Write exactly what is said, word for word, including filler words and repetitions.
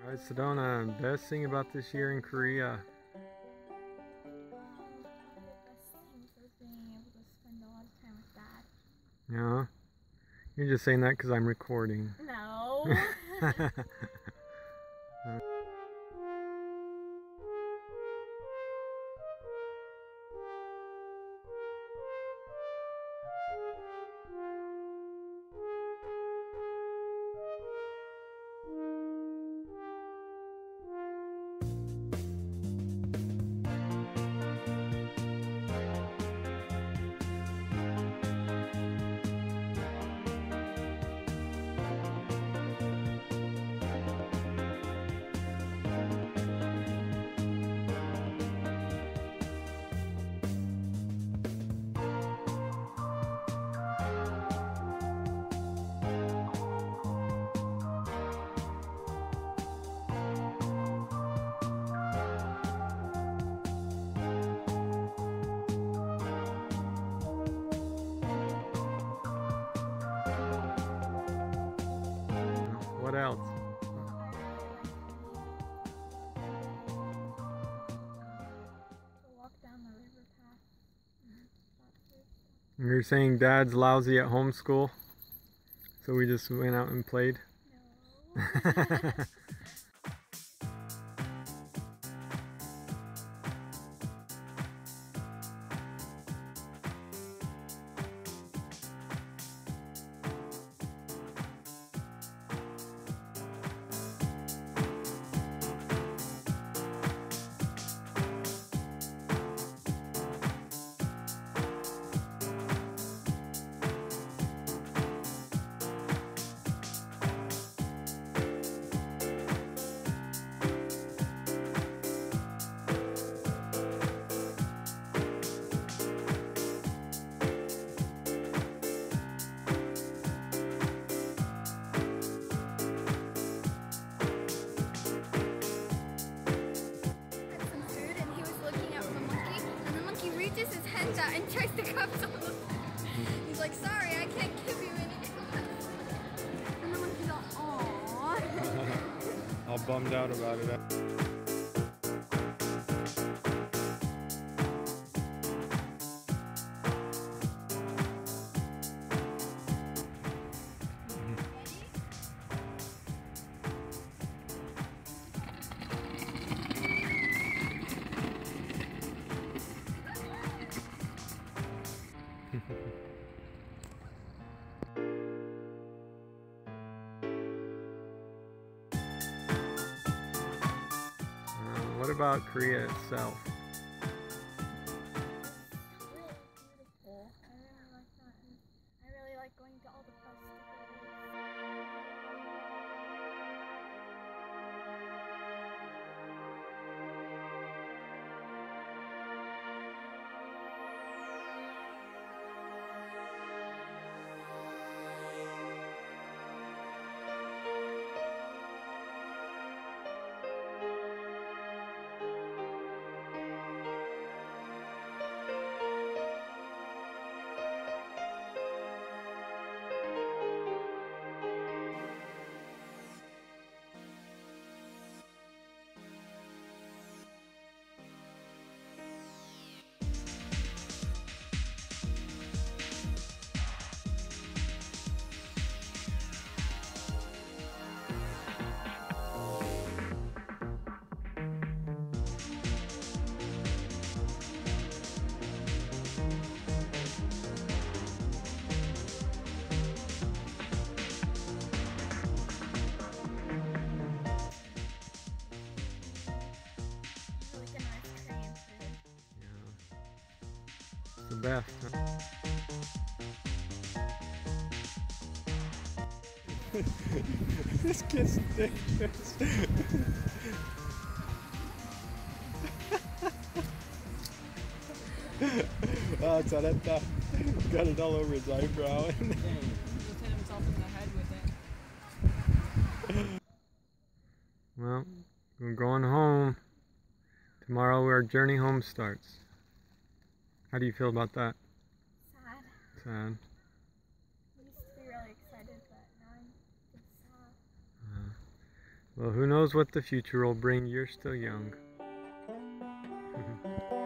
Alright, Sedona, best thing about this year in Korea? Best things was being able to spend a lot of time with Dad. Yeah? You're just saying that because I'm recording. No. What else? To walk down the river path. You're saying Dad's lousy at homeschool, so we just went out and played? No. Reaches his hands out and tries to grab some of them. He's like, sorry, I can't give you any. And the monkey's all, aww. All bummed out about it. What about Korea itself? It's really beautiful. I really like that. And I really like going to all the festivals. The best, huh? This kid's dangerous. Ah, 잘했다. Got it all over his eyebrow. Just hit himself in the head with it. Well, we're going home. Tomorrow our journey home starts. How do you feel about that? Sad. Sad. I used to be really excited, but now I'm just sad. Uh, Well, who knows what the future will bring. You're still young.